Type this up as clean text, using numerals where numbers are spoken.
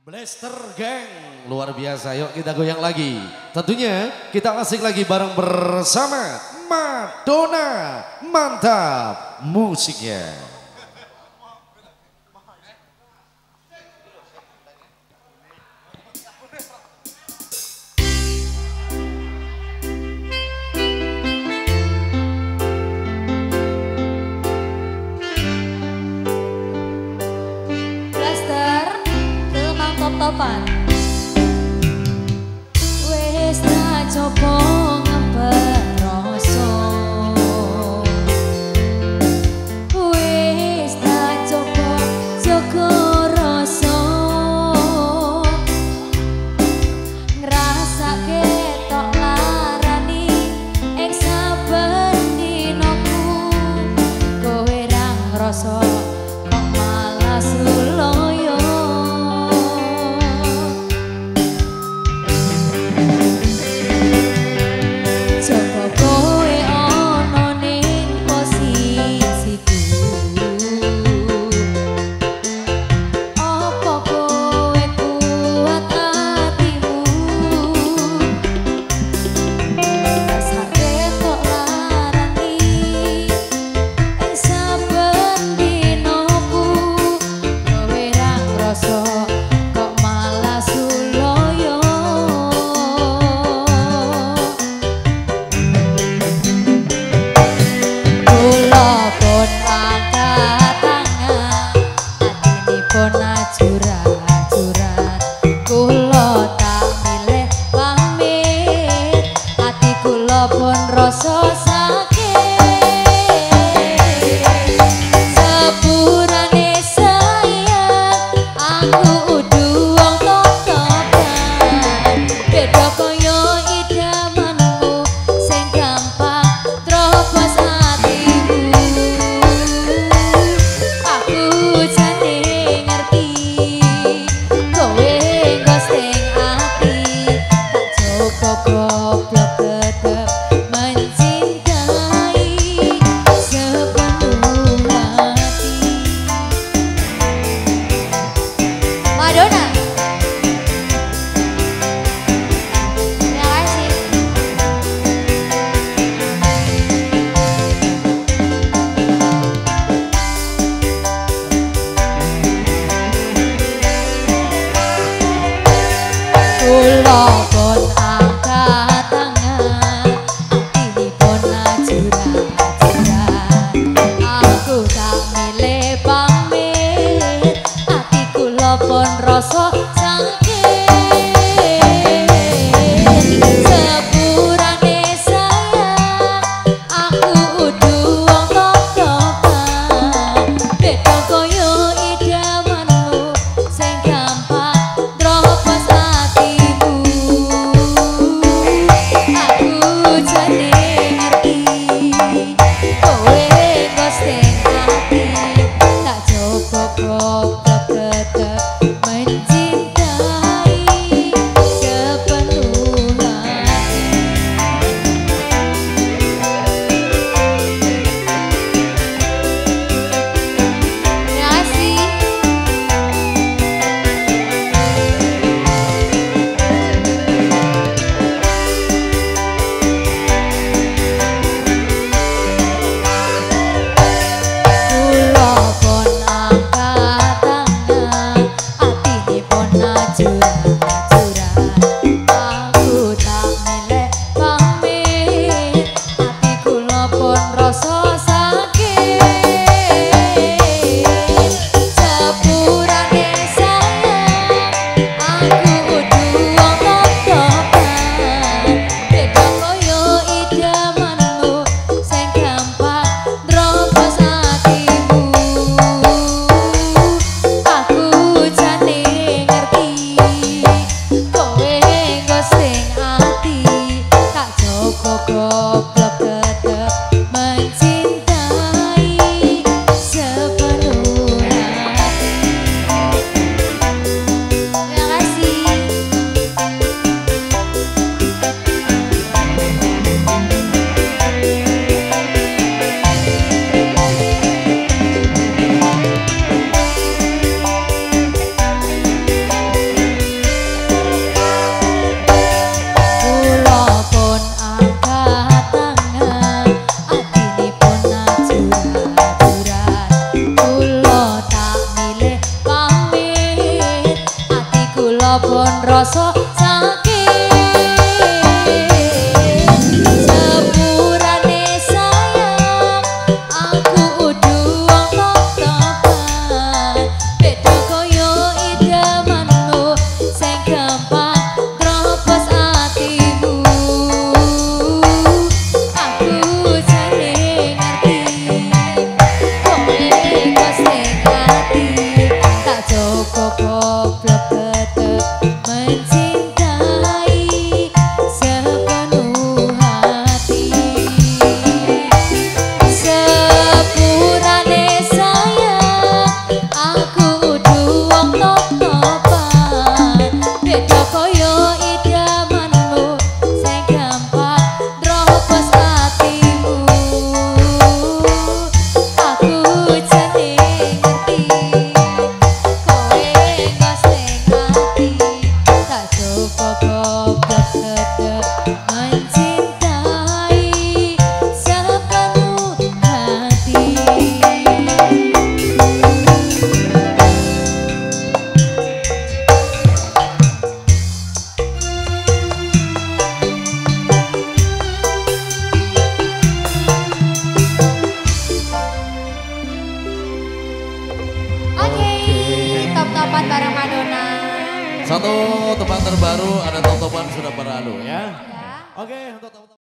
Blaster Gang, luar biasa. Yuk kita goyang lagi. Tentunya kita asik lagi bareng bersama Madonna. Mantap musiknya. Topan wis tak coba ngempet rasa, wis tak coba jaga rasa, ngrasake tok larani ing saben dinaku, kowe ra ngrasa kok malah suloyo. Mencinta pun rasa sakit. Sepurane sayang aku udu wong top-topan. Beda koyo idamanmu sing gampang terobos atimu. Aku jane ngerti kowe kok sing ati tak coba goblok tetep mencintai sepenuh hati. Sepurane sayang aku udu wong top-topan. Beda koyo idamanmu sing gampang drobos atimu. Aku jane ngerti kowe kok sing ati tak coba goblok tetep mencintai sepenuh hati. Oke, top-topan bareng Madonna. Satu tempat terbaru ada top-topan sudah berlalu ya. Ya. Oke, untuk top-topan.